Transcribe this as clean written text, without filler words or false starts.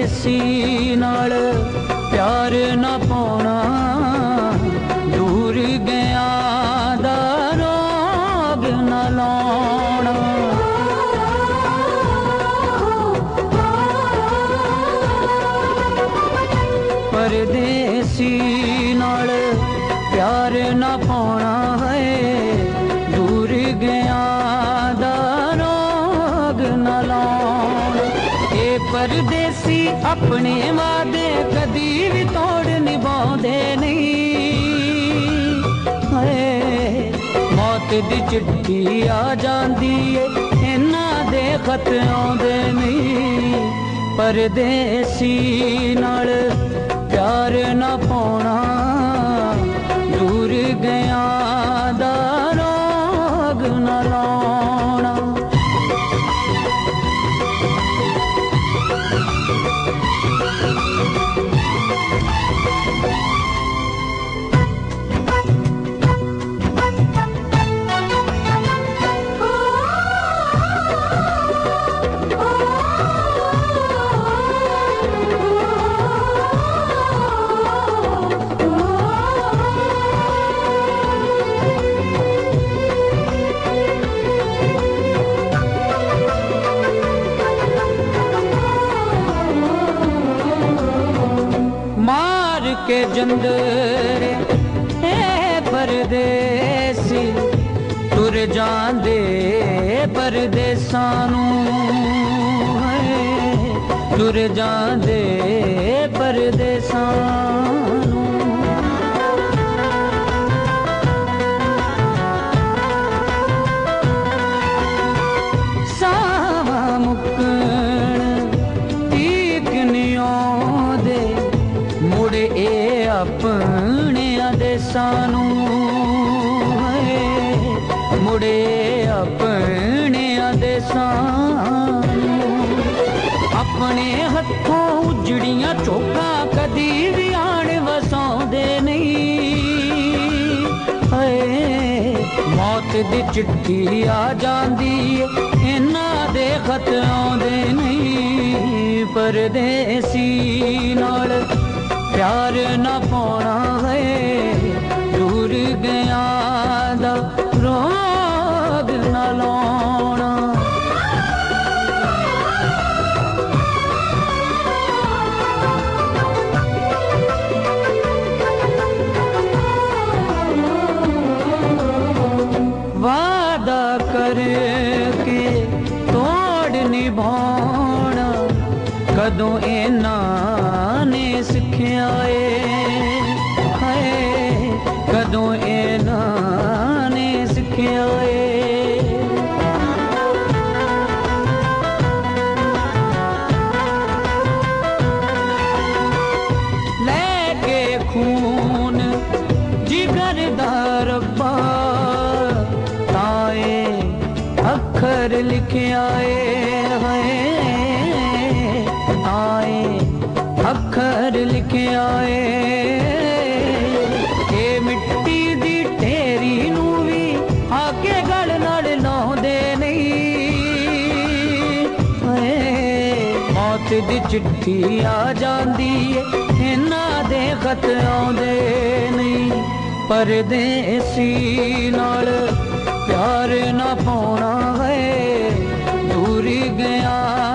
परदेसी नाल प्यार ना पाउणा, दूर गया दा रोग ना लाउणा। परदेसी नाल प्यार ना पाउणा है, दूर गया दा रोग ना लाउणा। ए परदेसी अपने वादे कदी भी तोड़ निभाउंदे नहीं। मौत दी चिट्ठी आ जांदी है, इन्हां दे खत आउंदे नहीं। परदेसी नाल प्यार ना पाउणा, दूर गया दा रोग ना लाउणा। के जंदरे परदेसी तुर जांदे परदेसां नूं, तुर जांदे परदेसां नूं। सावा मुकण तीक नहीं आउंदे, मुड़ ए अपने देसां नूं, मुड़े अपने देसां नूं। अपने हथों उजड़ियां चौकां कदी भी आण वसाउंदे नहीं। मौत दी चिट्ठी आ जांदी है, इन्हां दे खत आउंदे नहीं। परदेसी नाल प्यार ना पाउणा है, दूर गया दा रोग ना लाउणा। वादा करके तोड़ निभाउणा, कदों इन्हां ने सिखिया है, कदों इन्हां ने सिखिया है। लेके खून जिगर दा रब्बा, ताए अखर लिखिया है, ताए अखर लिखे आए। के मिट्टी दी ढेरी नूं भी आके गल नाल लाउंदे नहीं। मौत दी चिट्ठी आ जांदी है, इन्हां दे खत आउंदे नहीं। परदेसी नाल प्यार ना पाउणा है, दूर गया